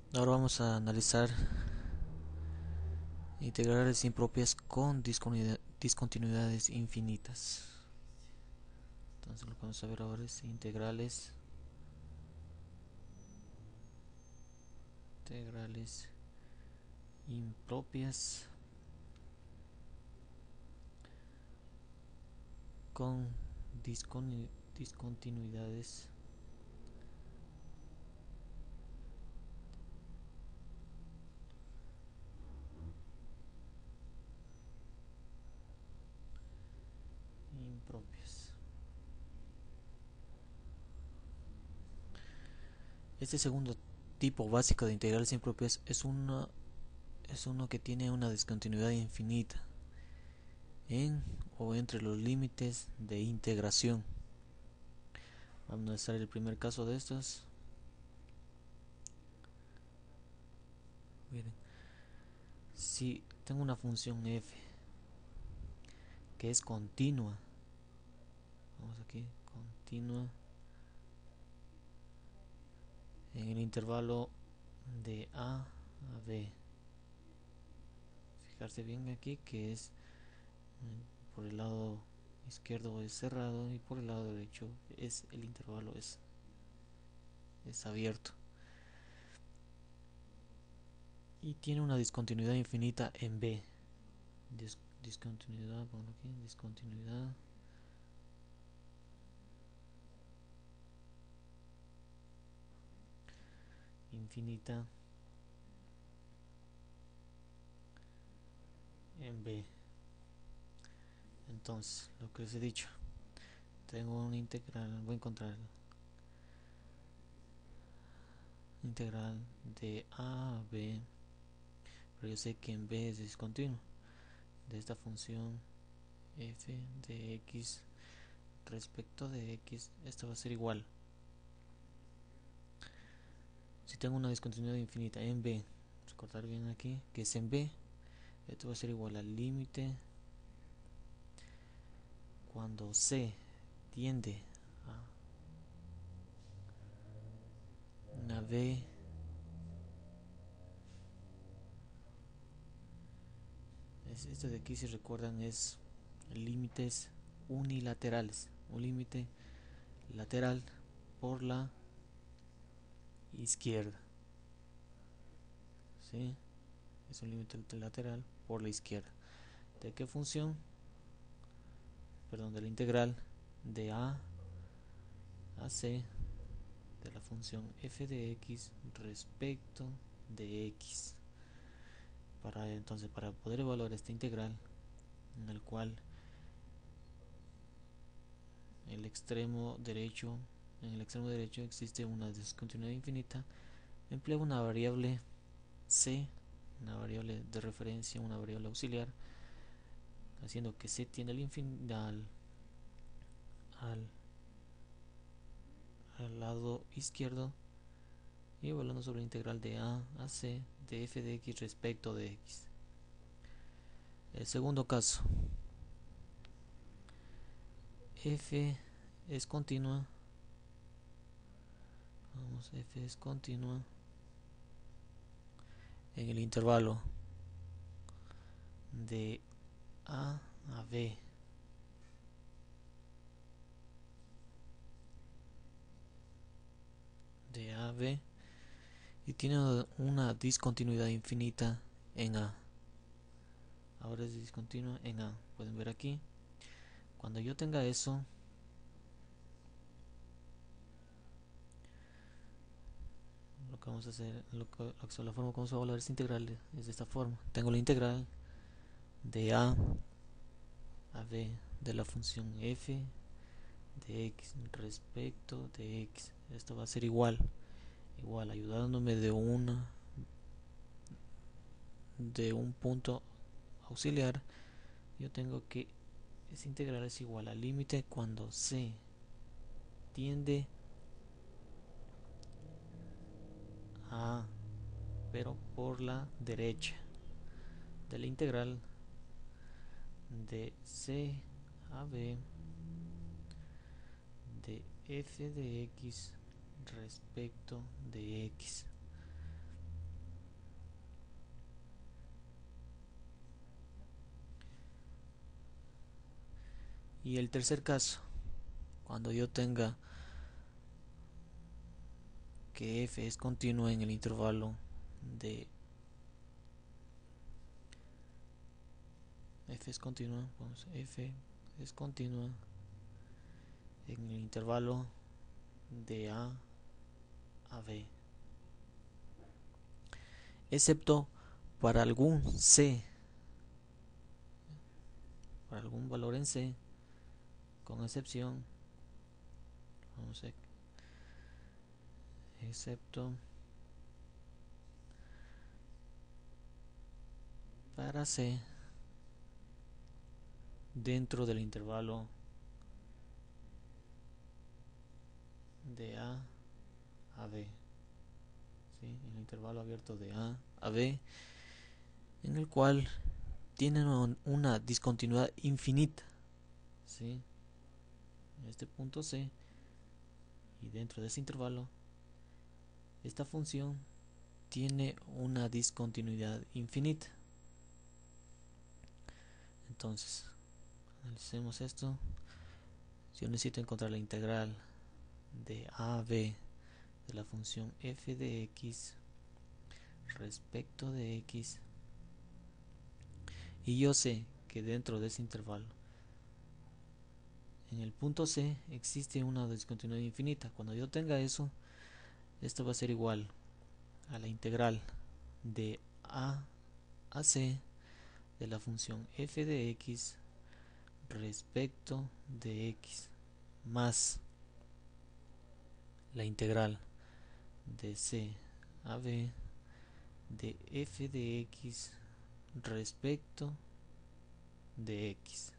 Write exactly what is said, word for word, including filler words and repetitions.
Ahora vamos a analizar integrales impropias con discontinuidades infinitas. Entonces lo que vamos a ver ahora es integrales integrales impropias con discontinuidades impropias. Este segundo tipo básico de integrales impropias es uno, es uno que tiene una discontinuidad infinita en o entre los límites de integración. Vamos a hacer el primer caso de estos. Miren, si tengo una función f que es continua, vamos aquí, continua en el intervalo de a a b. Fijarse bien aquí que es por el lado izquierdo es cerrado y por el lado derecho es el intervalo es, es abierto, y tiene una discontinuidad infinita en b. Dis, discontinuidad, pongo aquí, discontinuidad infinita en b. Entonces, lo que les he dicho, tengo un integral, voy a encontrar integral de a a b, pero yo sé que en b es discontinuo de esta función f de x respecto de x. Esto va a ser igual, si tengo una discontinuidad infinita en b, vamos a cortar bien aquí, que es en b, esto va a ser igual al límite cuando c tiende a una b es, esto de aquí, si recuerdan, es límites unilaterales, un límite lateral por la izquierda, ¿sí? Es un límite lateral por la izquierda. ¿De qué función? Perdón, de la integral de a a c de la función f de x respecto de x. Para entonces, para poder evaluar esta integral, en el cual el extremo derecho, en el extremo derecho existe una discontinuidad infinita, empleo una variable c, una variable de referencia, una variable auxiliar, haciendo que c tiende al, infin al, al, al lado izquierdo, y evaluando sobre la integral de a a c de f de x respecto de x. El segundo caso, f es continua, vamos, f es continua en el intervalo de a a b, de a a b, y tiene una discontinuidad infinita en a. Ahora es discontinua en a. Pueden ver aquí. Cuando yo tenga eso, lo que vamos a hacer, lo que, la forma como se va a evaluar esta integral es de esta forma. Tengo la integral de a a b de la función f de x respecto de x. Esto va a ser igual, igual, ayudándome de una de un punto auxiliar. Yo tengo que esa integral es igual al límite cuando c tiende a, pero por la derecha, de la integral de c a b de f de x respecto de x. Y el tercer caso, cuando yo tenga que f es continua en el intervalo de f es continua, vamos, f es continua en el intervalo de a a b, excepto para algún c, para algún valor en c, con excepción, vamos a excepto para c dentro del intervalo de a a b, ¿sí? El intervalo abierto de a a b, en el cual tienen una discontinuidad infinita, ¿sí? En este punto c y dentro de ese intervalo, esta función tiene una discontinuidad infinita. Entonces, analicemos esto. Si yo necesito encontrar la integral de a a b de la función f de x respecto de x, y yo sé que dentro de ese intervalo, en el punto c, existe una discontinuidad infinita. Cuando yo tenga eso, esto va a ser igual a la integral de a a c de la función f de x respecto de x, más la integral de c a b de f de x respecto de x.